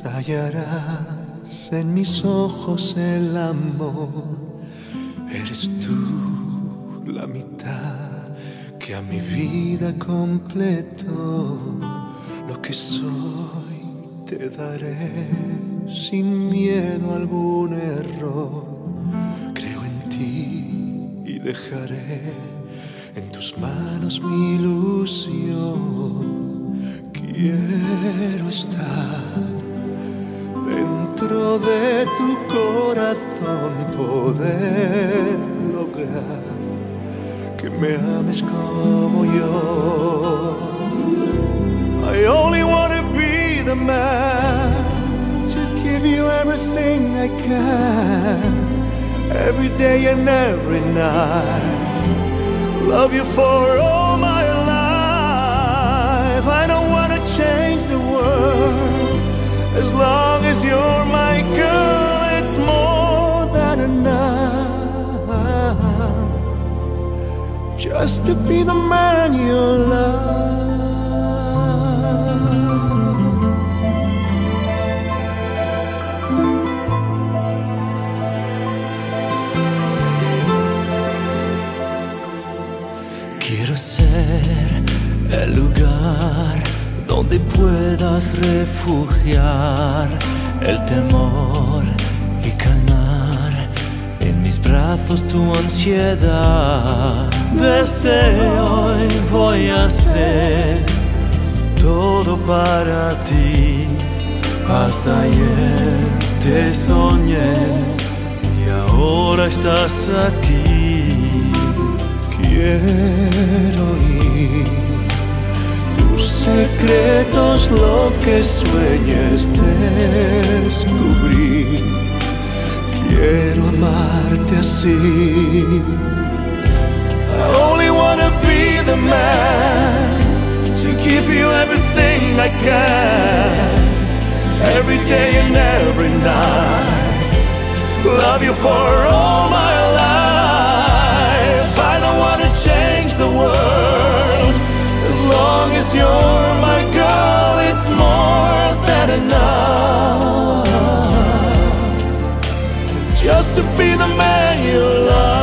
hallarás en mis ojos el amor. Eres tú la mitad que a mi vida completó. Lo que soy te daré sin miedo a algún error. Creo en ti y dejaré en tus manos mi ilusión. Quiero estar dentro de tu corazón, poder lograr que me ames como yo. I only wanna be the man to give you everything I can, every day and every night. Love you for all my life. I don't wanna change the world. As long as you're my girl, it's more than enough. Just to be the man you love. Quiero ser el lugar donde puedas refugiar el temor y calmar en mis brazos tu ansiedad. Desde hoy voy a hacer todo para ti. Hasta ayer te soñé y ahora estás aquí. Quiero oír tus secretos, lo que sueñes descubrir. Quiero amarte así. I only wanna be the man to give you everything I can, every day and every night. Love you for all my life. I don't wanna change the world. As long as you're my girl, it's more than enough. Just to be the man you love.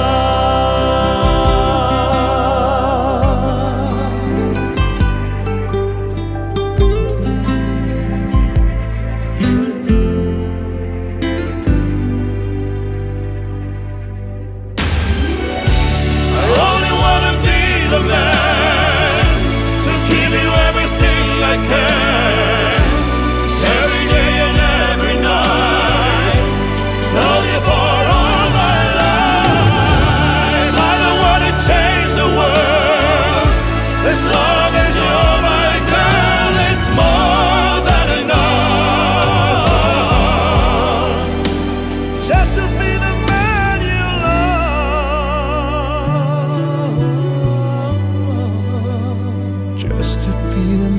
Just to be the